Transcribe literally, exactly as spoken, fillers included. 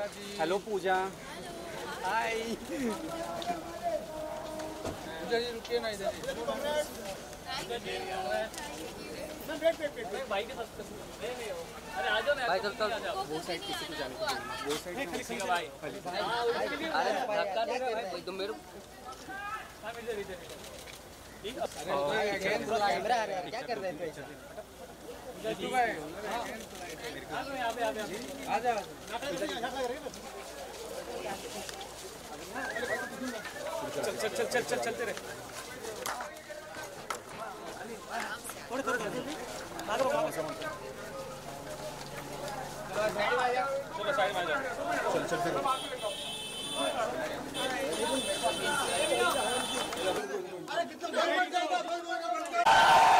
Hello पूजा। हाय। इधर ही रुकिए ना, इधर ही। भाई के साथ अरे आ जाओ ना भाई, चल चल वो साइड किसी को जाने को बोलना, वो साइड किसी का भाई। अरे धक्का दे रहा है भाई तुम मेरे। हां इधर इधर ठीक है। अरे कैमरा आ रहा है, क्या कर रहे थे? जीतू भाई हां यहां पे आ जा आ जा। चल चल चल चल चलते रहे। थोड़े थोड़े भागो भागो। चलो साइड में आ जाओ। चल चल चल। अरे कितना